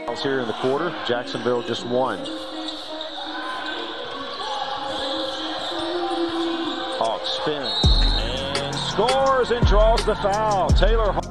Here in the quarter, Jacksonville just won. Hawks spins and scores and draws the foul. Taylor Hawks.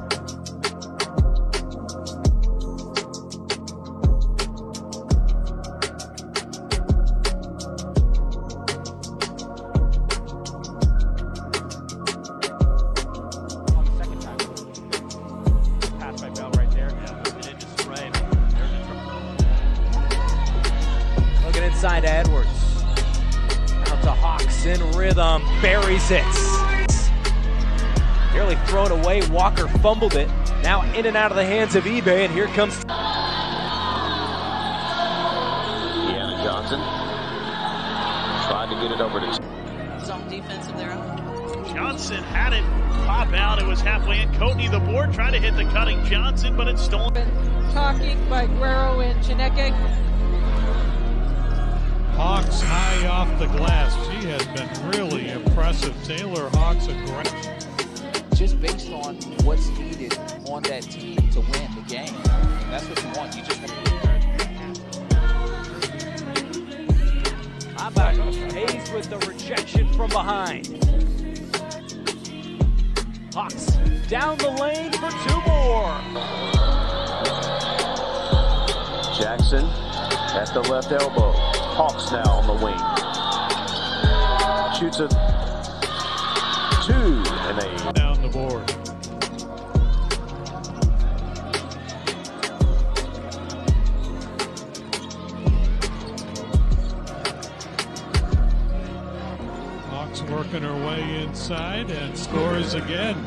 Inside Edwards. Out to Hawks in rhythm. Buries it. Nearly thrown away. Walker fumbled it. Now in and out of the hands of eBay, and here comes Deanna Johnson. Tried to get it over to zone defensive there. Johnson had it pop out. It was halfway in. Coatney the board trying to hit the cutting Johnson, but it's stolen. Talking by Guerrero and Chineke. Hawks high off the glass. She has been really impressive. Taylor Hawks aggressive. Just based on what's needed on that team to win the game. That's what you want. You just want How about Hayes with the rejection from behind. Hawks down the lane for two more. Jackson at the left elbow. Hawks now on the wing. Shoots a 2 and a down the board. Hawks working her way inside and scores again.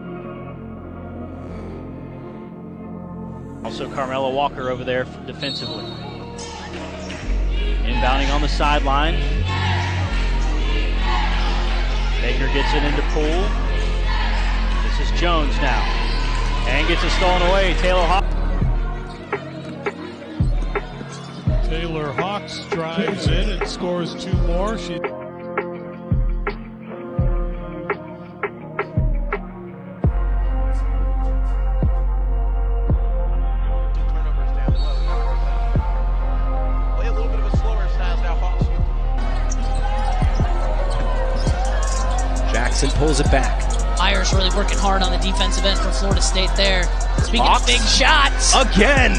Also Carmelo Walker over there defensively. Inbounding on the sideline. Baker gets it into Poole. This is Jones now. And gets it stolen away. Taylor Hawks. Taylor Hawks drives in and scores two more. Jackson pulls it back. Myers really working hard on the defensive end for Florida State there. Speaking Hawks of big shots. Again.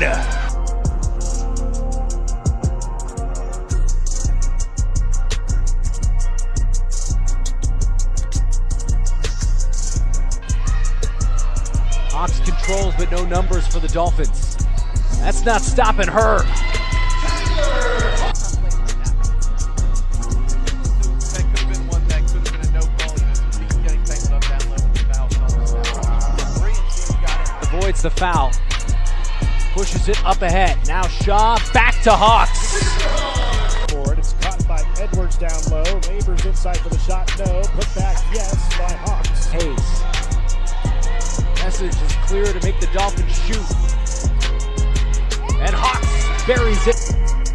Hawks controls, but no numbers for the Dolphins. That's not stopping her. Avoids the foul. Pushes it up ahead. Now Shaw back to Hawks. It's caught by Edwards down low. Labors inside for the shot. No. Put back yes by Hawks. Hayes. Message is clear to make the Dolphins shoot. And Hawks buries it.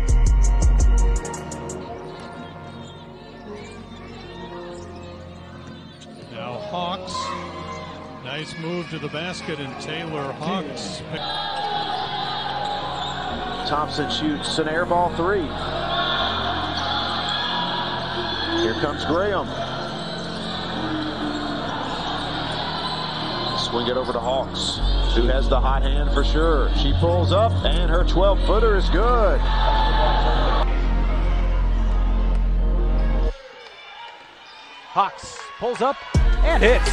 Now Hawks. Nice move to the basket, and Taylor Hawks. Thompson shoots an air ball 3. Here comes Graham. Swing it over to Hawks, who has the hot hand for sure. She pulls up, and her 12-footer is good. Hawks pulls up and hits.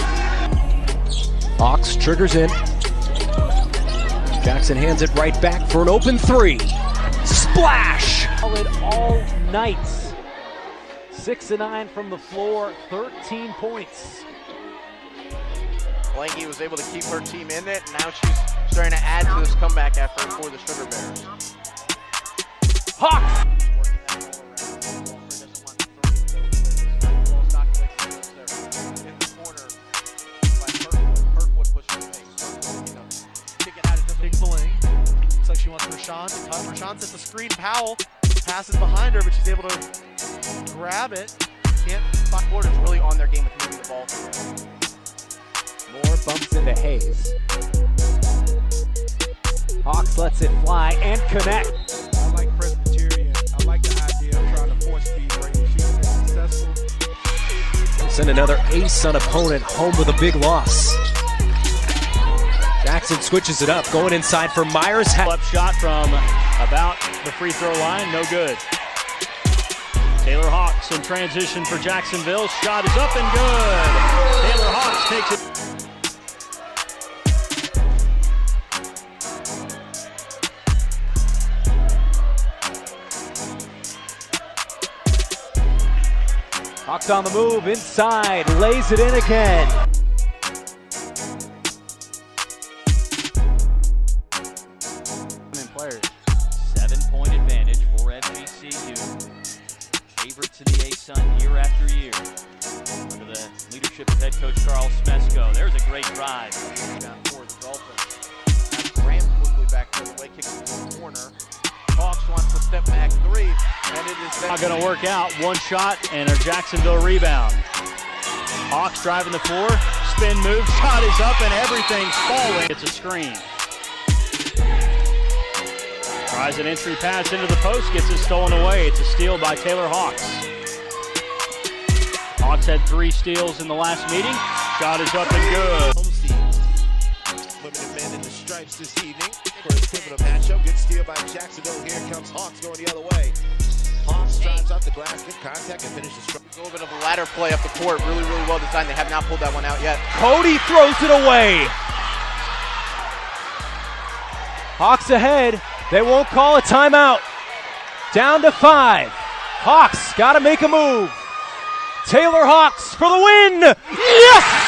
Hawks triggers in. Jackson hands it right back for an open 3. Splash! Solid all night. 6 of 9 from the floor, 13 points. Lange was able to keep her team in it, and now she's starting to add to this comeback effort for the Sugar Bears. Hawks! Looks like she wants Rashawn to cut. Rashawn sets the screen. Powell passes behind her, but she's able to grab it. Can't. Florida is really on their game with moving the ball through. More bumps into Hayes. Hawks let lets it fly and connect. I like Presbyterian. I like the idea of trying to force feed Brady. She's been successful. Send another ace-on opponent home with a big loss. Jackson switches it up, going inside for Myers. Left shot from about the free throw line, no good. Taylor Hawks in transition for Jacksonville. Shot is up and good. Taylor Hawks takes it. Hawks on the move, inside, lays it in again. Players. 7-point advantage for FGCU. Favorites in the A-Sun year after year. Under the leadership of head coach Carl Smesko. There's a great drive. Down for the Dolphins. Now Graham quickly back the other way, kicks it to the corner. Hawks wants the step back three, and it is not going to work out. One shot and a Jacksonville rebound. Hawks driving the floor, spin move, shot is up and everything's falling. It's a screen. Tries an entry pass into the post, gets it stolen away. It's a steal by Taylor Hawks. Hawks had 3 steals in the last meeting. Shot is up and good. Limited men in the stripes this evening for his pivotal matchup. Good steal by Jacksonville. Here comes Hawks going the other way. Hawks drives off the glass, good contact, and finishes strong. A little bit of a ladder play up the court. Really, really well designed. They have not pulled that one out yet. Cody throws it away. Hawks ahead. They won't call a timeout. Down to 5. Hawks got to make a move. Taylor Hawks for the win. Yes!